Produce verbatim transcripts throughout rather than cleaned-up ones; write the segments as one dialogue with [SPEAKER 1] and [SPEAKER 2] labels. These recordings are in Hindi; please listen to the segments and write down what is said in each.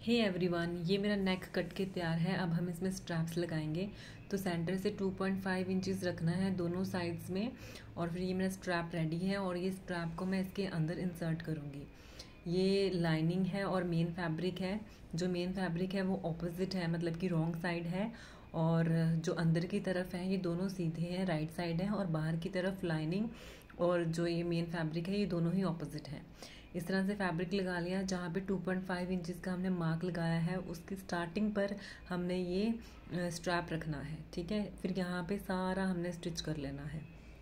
[SPEAKER 1] हे एवरीवन, ये मेरा नेक कट के तैयार है। अब हम इसमें स्ट्रैप्स लगाएंगे। तो सेंटर से टू पॉइंट फाइव इंचेस रखना है दोनों साइड्स में। और फिर ये मेरा स्ट्रैप रेडी है और ये स्ट्रैप को मैं इसके अंदर इंसर्ट करूँगी। ये लाइनिंग है और मेन फैब्रिक है। जो मेन फैब्रिक है वो ऑपोजिट है, मतलब कि रॉन्ग साइड है, और जो अंदर की तरफ है ये दोनों सीधे हैं, राइट साइड है, और बाहर की तरफ लाइनिंग और जो ये मेन फैब्रिक है ये दोनों ही ऑपोजिट है। इस तरह से फैब्रिक लगा लिया। जहाँ पे टू पॉइंट फाइव इंचेस का हमने मार्क लगाया है उसकी स्टार्टिंग पर हमने ये स्ट्रैप रखना है, ठीक है। फिर यहाँ पे सारा हमने स्टिच कर लेना है।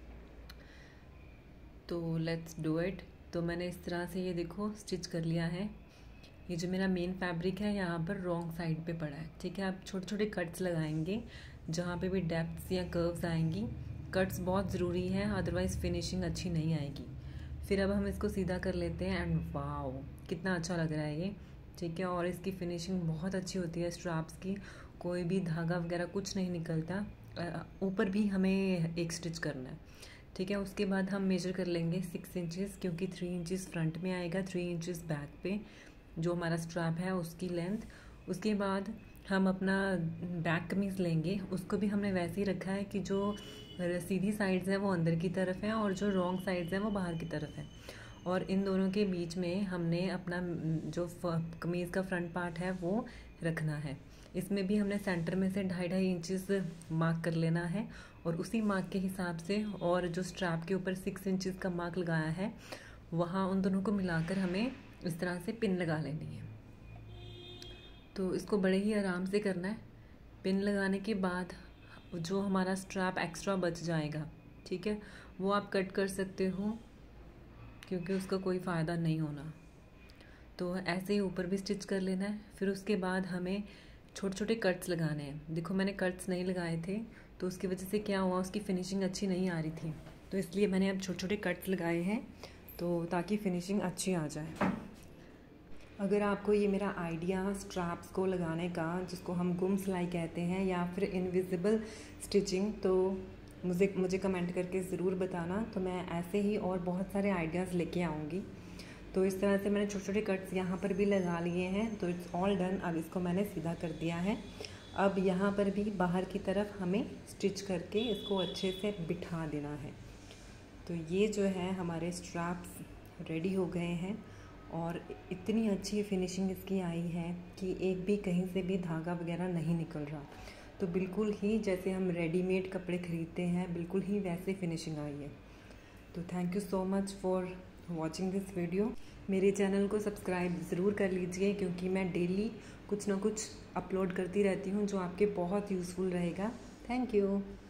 [SPEAKER 1] तो लेट्स डू इट। तो मैंने इस तरह से ये देखो स्टिच कर लिया है। ये जो मेरा मेन फैब्रिक है यहाँ पर रॉन्ग साइड पे पड़ा है, ठीक है। आप छोटे छोटे कट्स लगाएंगे जहाँ पे भी डेप्थ्स या कर्व्स आएंगी। कट्स बहुत ज़रूरी है, अदरवाइज़ फिनिशिंग अच्छी नहीं आएगी। फिर अब हम इसको सीधा कर लेते हैं एंड वाओ कितना अच्छा लग रहा है ये, ठीक है। और इसकी फिनिशिंग बहुत अच्छी होती है स्ट्रैप्स की, कोई भी धागा वगैरह कुछ नहीं निकलता। ऊपर भी हमें एक स्टिच करना है, ठीक है। उसके बाद हम मेजर कर लेंगे सिक्स इंचेस, क्योंकि थ्री इंचेस फ्रंट में आएगा, थ्री इंचेस बैक पे जो हमारा स्ट्रैप है उसकी लेंथ। उसके बाद हम अपना बैक कमीज़ लेंगे, उसको भी हमने वैसे ही रखा है कि जो सीधी साइड्स हैं वो अंदर की तरफ हैं और जो रॉन्ग साइड्स हैं वो बाहर की तरफ हैं। और इन दोनों के बीच में हमने अपना जो कमीज़ का फ्रंट पार्ट है वो रखना है। इसमें भी हमने सेंटर में से ढाई ढाई इंचेस मार्क कर लेना है और उसी मार्क के हिसाब से, और जो स्ट्रैप के ऊपर सिक्स इंचेस का मार्क लगाया है वहाँ उन दोनों को मिलाकर हमें इस तरह से पिन लगा लेनी है। तो इसको बड़े ही आराम से करना है। पिन लगाने के बाद जो हमारा स्ट्रैप एक्स्ट्रा बच जाएगा, ठीक है, वो आप कट कर सकते हो क्योंकि उसका कोई फ़ायदा नहीं होना। तो ऐसे ही ऊपर भी स्टिच कर लेना है। फिर उसके बाद हमें छोटे छोटे कट्स लगाने हैं। देखो मैंने कट्स नहीं लगाए थे तो उसकी वजह से क्या हुआ, उसकी फिनिशिंग अच्छी नहीं आ रही थी, तो इसलिए मैंने अब छोटे छोटे कट्स लगाए हैं तो ताकि फिनिशिंग अच्छी आ जाए। अगर आपको ये मेरा आइडिया स्ट्रैप्स को लगाने का, जिसको हम गुम सिलाई कहते हैं या फिर इनविजिबल स्टिचिंग, तो मुझे मुझे कमेंट करके ज़रूर बताना। तो मैं ऐसे ही और बहुत सारे आइडियाज़ लेके आऊँगी। तो इस तरह से मैंने छोटे छोटे कट्स यहाँ पर भी लगा लिए हैं। तो इट्स ऑल डन। अब इसको मैंने सीधा कर दिया है। अब यहाँ पर भी बाहर की तरफ हमें स्टिच करके इसको अच्छे से बिठा देना है। तो ये जो है हमारे स्ट्रैप्स रेडी हो गए हैं और इतनी अच्छी फिनिशिंग इसकी आई है कि एक भी कहीं से भी धागा वगैरह नहीं निकल रहा। तो बिल्कुल ही जैसे हम रेडीमेड कपड़े ख़रीदते हैं, बिल्कुल ही वैसे फिनिशिंग आई है। तो thank you so much for watching this video. मेरे चैनल को सब्सक्राइब ज़रूर कर लीजिए क्योंकि मैं डेली कुछ ना कुछ अपलोड करती रहती हूँ जो आपके बहुत यूज़फुल रहेगा। Thank you.